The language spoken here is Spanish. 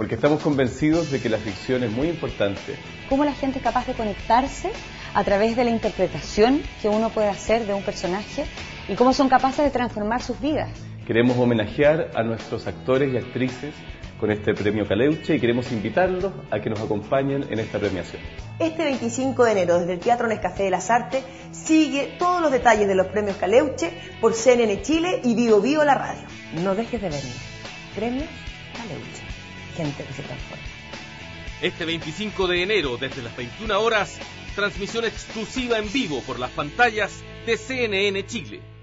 porque estamos convencidos de que la ficción es muy importante. Cómo la gente es capaz de conectarse a través de la interpretación que uno puede hacer de un personaje y cómo son capaces de transformar sus vidas. Queremos homenajear a nuestros actores y actrices con este premio Caleuche y queremos invitarlos a que nos acompañen en esta premiación. Este 25 de enero, desde el Teatro Nescafé de las Artes, sigue todos los detalles de los premios Caleuche por CNN Chile y Vivo Vivo la radio. No dejes de vernos. Premios Caleuche. Gente que se transforma. Este 25 de enero, desde las 21 horas, transmisión exclusiva en vivo por las pantallas de CNN Chile.